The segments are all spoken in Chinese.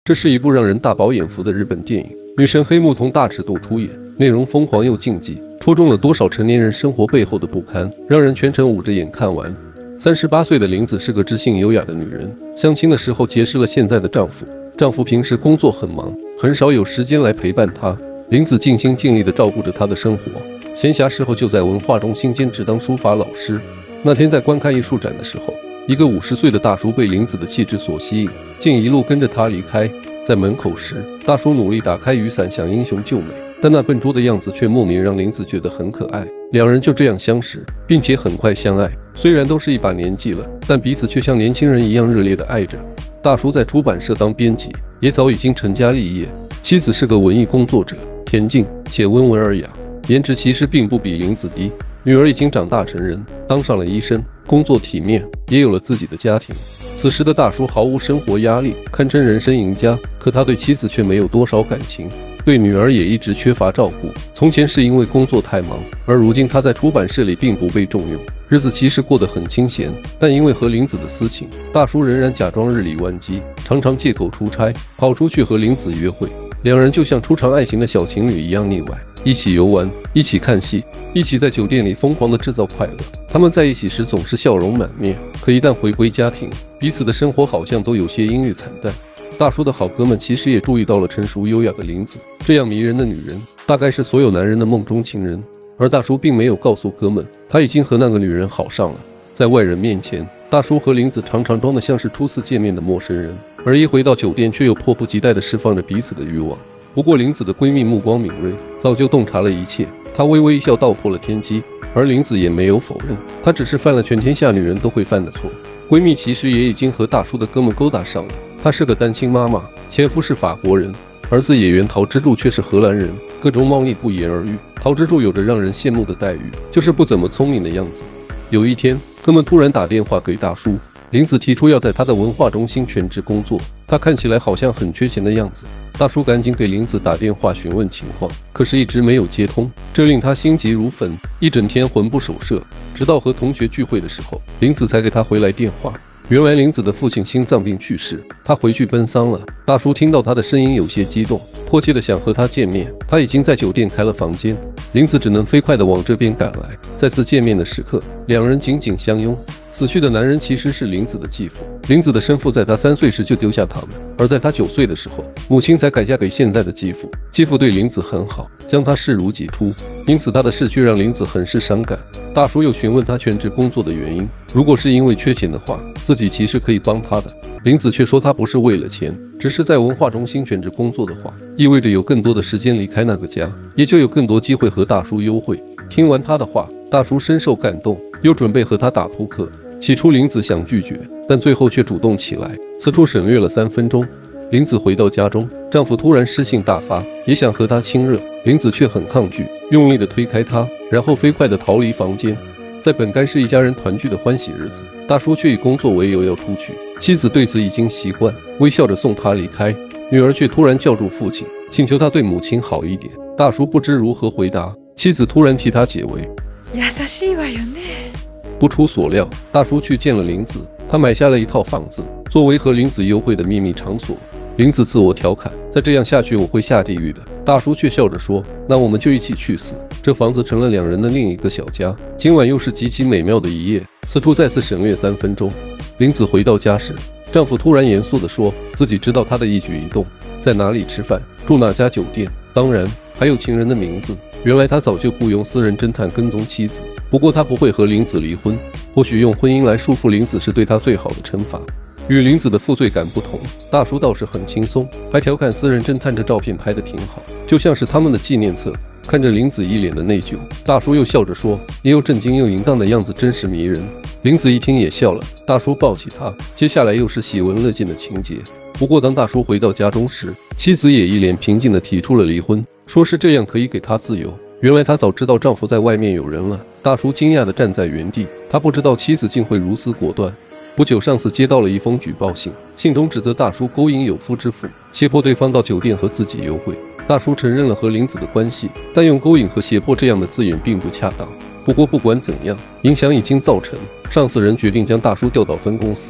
这是一部让人大饱眼福的日本电影，女神黑木瞳大尺度出演，内容疯狂又禁忌，戳中了多少成年人生活背后的不堪，让人全程捂着眼看完。38岁的玲子是个知性优雅的女人，相亲的时候结识了现在的丈夫。丈夫平时工作很忙，很少有时间来陪伴她。玲子尽心尽力地照顾着她的生活，闲暇时候就在文化中心兼职当书法老师。那天在观看艺术展的时候，一个50岁的大叔被玲子的气质所吸引，竟一路跟着她离开。在门口时，大叔努力打开雨伞想英雄救美，但那笨拙的样子却莫名让玲子觉得很可爱。两人就这样相识，并且很快相爱。虽然都是一把年纪了，但彼此却像年轻人一样热烈地爱着。大叔在出版社当编辑，也早已经成家立业。妻子是个文艺工作者，恬静且温文尔雅，颜值其实并不比玲子低。女儿已经长大成人，当上了医生，工作体面，也有了自己的家庭。此时的大叔毫无生活压力，堪称人生赢家。可他对妻子却没有多少感情，对女儿也一直缺乏照顾。从前是因为工作太忙，而如今他在出版社里并不被重用，日子其实过得很清闲。但因为和玲子的私情，大叔仍然假装日理万机，常常借口出差，跑出去和玲子约会。两人就像初尝爱情的小情侣一样腻歪，一起游玩，一起看戏，一起在酒店里疯狂地制造快乐。他们在一起时总是笑容满面，可一旦回归家庭，彼此的生活好像都有些阴郁惨淡。大叔的好哥们其实也注意到了成熟优雅的玲子，这样迷人的女人，大概是所有男人的梦中情人。而大叔并没有告诉哥们，他已经和那个女人好上了。在外人面前，大叔和玲子常常装得像是初次见面的陌生人，而一回到酒店却又迫不及待地释放着彼此的欲望。不过玲子的闺蜜目光敏锐，早就洞察了一切，她微微一笑道破了天机。而玲子也没有否认，她只是犯了全天下女人都会犯的错。闺蜜其实也已经和大叔的哥们勾搭上了，她是个单亲妈妈，前夫是法国人，儿子野原桃之助却是荷兰人，各种猫腻不言而喻。桃之助有着让人羡慕的待遇，就是不怎么聪明的样子。有一天，哥们突然打电话给大叔，玲子提出要在他的文化中心全职工作，他看起来好像很缺钱的样子。大叔赶紧给玲子打电话询问情况，可是一直没有接通，这令他心急如焚，一整天魂不守舍。直到和同学聚会的时候，玲子才给他回来电话。原来玲子的父亲心脏病去世，他回去奔丧了。大叔听到他的声音有些激动，迫切地想和他见面。他已经在酒店开了房间，玲子只能飞快地往这边赶来。再次见面的时刻，两人紧紧相拥。死去的男人其实是玲子的继父，玲子的生父在她3岁时就丢下他们，而在她9岁的时候，母亲才改嫁给现在的继父。继父对玲子很好，将她视如己出，因此他的逝去让玲子很是伤感。大叔又询问她全职工作的原因，如果是因为缺钱的话，自己其实可以帮她的。玲子却说她不是为了钱，只是在文化中心全职工作的话，意味着有更多的时间离开那个家，也就有更多机会和大叔幽会。听完她的话，大叔深受感动，又准备和她打扑克。起初玲子想拒绝，但最后却主动起来。此处省略了3分钟。玲子回到家中，丈夫突然诗性大发，也想和她亲热，玲子却很抗拒，用力地推开他，然后飞快地逃离房间。在本该是一家人团聚的欢喜日子，大叔却以工作为由要出去。妻子对此已经习惯，微笑着送他离开。女儿却突然叫住父亲，请求他对母亲好一点。大叔不知如何回答，妻子突然替他解围。 優しいわよね。 不出所料，大叔去见了玲子，他买下了一套房子，作为和玲子幽会的秘密场所。玲子自我调侃，再这样下去我会下地狱的。大叔却笑着说，那我们就一起去死。这房子成了两人的另一个小家。今晚又是极其美妙的一夜。此处再次省略3分钟。玲子回到家时，丈夫突然严肃地说，自己知道她的一举一动，在哪里吃饭，住哪家酒店，当然还有情人的名字。原来他早就雇佣私人侦探跟踪妻子，不过他不会和玲子离婚，或许用婚姻来束缚玲子是对他最好的惩罚。与玲子的负罪感不同，大叔倒是很轻松，还调侃私人侦探这照片拍得挺好，就像是他们的纪念册。看着玲子一脸的内疚，大叔又笑着说，你又震惊又淫荡的样子真是迷人。玲子一听也笑了，大叔抱起她，接下来又是喜闻乐见的情节。不过当大叔回到家中时，妻子也一脸平静地提出了离婚，说是这样可以给他自由。原来她早知道丈夫在外面有人了。大叔惊讶地站在原地，他不知道妻子竟会如此果断。不久，上司接到了一封举报信，信中指责大叔勾引有妇之夫，胁迫对方到酒店和自己幽会。大叔承认了和玲子的关系，但用勾引和胁迫这样的字眼并不恰当。不过不管怎样，影响已经造成，上司人决定将大叔调到分公司。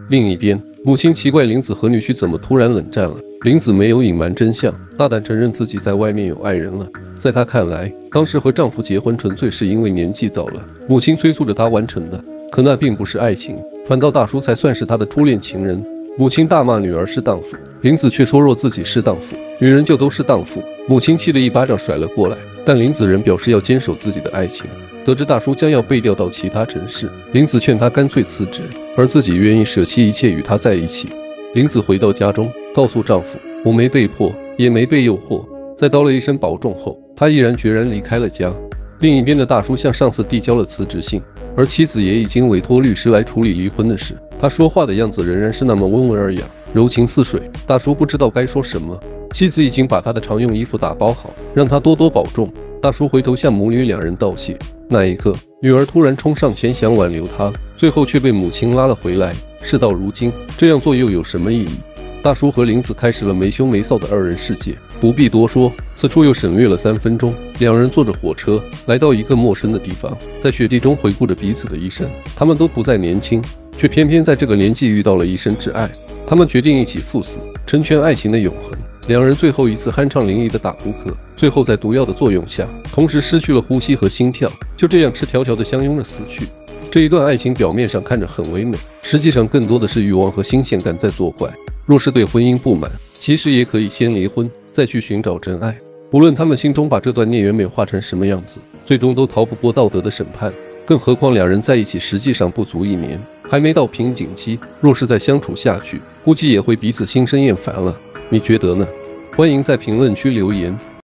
另一边，母亲奇怪林子和女婿怎么突然冷战了。林子没有隐瞒真相，大胆承认自己在外面有爱人了。在她看来，当时和丈夫结婚纯粹是因为年纪到了，母亲催促着她完成的。可那并不是爱情，反倒大叔才算是她的初恋情人。母亲大骂女儿是荡妇，林子却说若自己是荡妇，女人就都是荡妇。母亲气得一巴掌甩了过来，但林子仍表示要坚守自己的爱情。得知大叔将要被调到其他城市，林子劝他干脆辞职，而自己愿意舍弃一切与他在一起。林子回到家中，告诉丈夫：“我没被迫，也没被诱惑。”在道了一声保重后，他毅然决然离开了家。另一边的大叔向上司递交了辞职信，而妻子也已经委托律师来处理离婚的事。他说话的样子仍然是那么温文尔雅，柔情似水。大叔不知道该说什么。妻子已经把他的常用衣服打包好，让他多多保重。大叔回头向母女两人道谢。那一刻，女儿突然冲上前想挽留他，最后却被母亲拉了回来。事到如今，这样做又有什么意义？大叔和林子开始了没羞没臊的二人世界。不必多说，此处又省略了3分钟。两人坐着火车来到一个陌生的地方，在雪地中回顾着彼此的一生。他们都不再年轻，却偏偏在这个年纪遇到了一生挚爱。他们决定一起赴死，成全爱情的永恒。两人最后一次酣畅淋漓的打扑克，最后在毒药的作用下，同时失去了呼吸和心跳，就这样赤条条的相拥着死去。这一段爱情表面上看着很唯美，实际上更多的是欲望和新鲜感在作怪。若是对婚姻不满，其实也可以先离婚，再去寻找真爱。不论他们心中把这段孽缘美化成什么样子，最终都逃不过道德的审判。更何况两人在一起实际上不足1年，还没到瓶颈期。若是再相处下去，估计也会彼此心生厌烦了。你觉得呢？欢迎在评论区留言。